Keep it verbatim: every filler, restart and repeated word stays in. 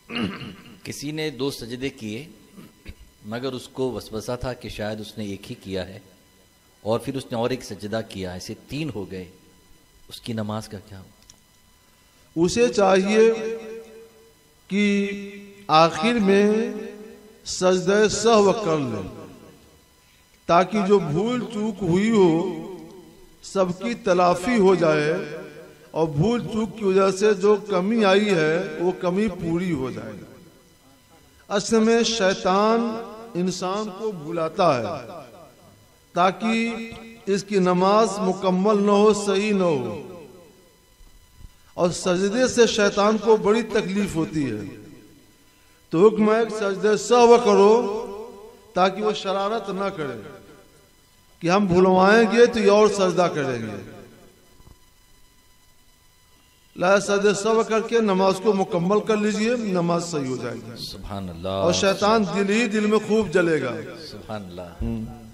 किसी ने दो सजदे किए मगर उसको वसवसा था कि शायद उसने एक ही किया है, और फिर उसने और एक सजदा किया, ऐसे तीन हो गए, उसकी नमाज का क्या? उसे चाहिए कि आखिर में सजदे सहव कर ले, ताकि जो भूल चूक हुई हो सबकी तलाफी हो जाए और भूल चूक की वजह से जो कमी आई है वो कमी पूरी हो जाए। असल में शैतान इंसान को भुलाता है ताकि इसकी नमाज मुकम्मल न हो, सही न हो, और सजदे से शैतान को बड़ी तकलीफ होती है। तो हुक्म है सजदे सहव करो ताकि वो शरारत ना करे कि हम भुलवाएंगे तो ये और सजदा करेंगे। ला सजदे सहव करके नमाज को मुकम्मल कर लीजिए, नमाज सही हो जाएगी। सुभान अल्लाह। और शैतान दिल ही दिल में खूब जलेगा। सुभान अल्लाह।